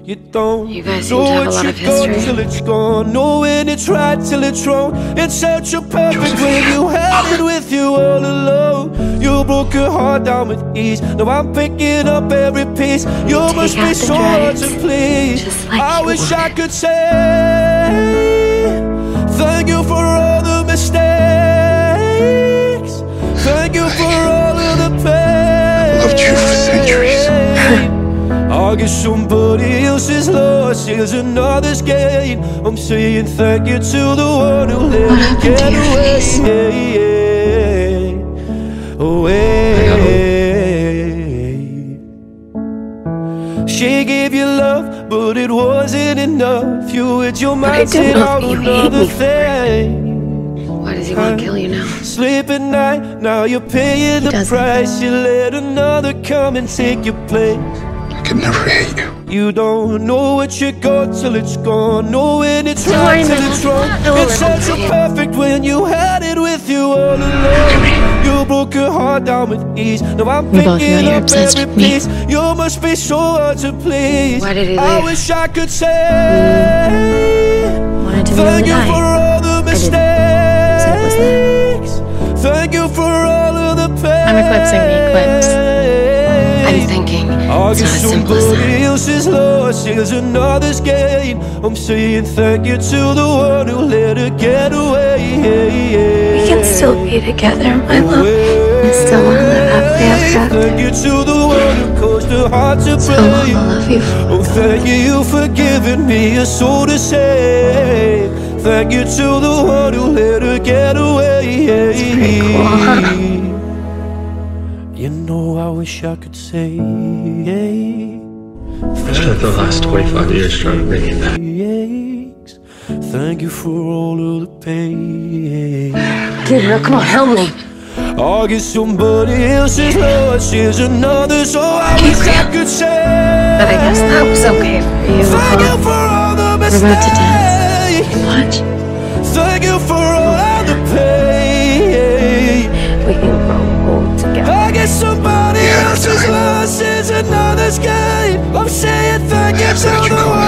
You don't You guys know seem to have a what lot you of got history. till it's gone. Know when it's right till it's wrong. It's such a perfect when you had it with you all alone. You broke your heart down with ease. Now I'm picking up every piece. You must be so hard to please. I wish I could say thank you for all the mistakes. Thank you for all of the pain. I loved you for centuries. I guess somebody else's loss is another's gain. I'm saying thank you to the one who let me get away. She gave you love, but it wasn't enough. You had your mind set out another thing. Why does he want to kill you now? Sleep at night, now you're paying the price. You let another come and take your place. I could never hate you. You don't know what you got till it's gone. Know when it's right till it's wrong. It's such a perfect when you had it with you all alone. You broke your heart down with ease. Now I'm picking up every piece. You must be so hard to please. Why did he leave? I wish I could say thank you for all the mistakes. Thank you for all of the pain. I'm eclipsing the eclipse. I'm thinking I it's not guess as simple as somebody that. else's loss is another's gain. I'm saying thank you to the one who let her get away. We can still be together, my love. And still want to live happily ever after. Thank you to the one who caused her heart to So break. I love you forever. Oh, thank you for giving me a soul to save. Thank you to the one who let her get away. It's pretty cool, huh? You know, I wish I could say I spent the last 25 years trying to bring you back. thank you for all of the pain. Gabriel, come on, help me. I guess somebody else's loss is another, so I wish I could say But I guess that was okay for you. thank you for all the We're about to dance. mistakes. Watch. Thank you for all the pain. We can grow old together. I guess somebody else's loss is another's gain. I'm saying thank you to the one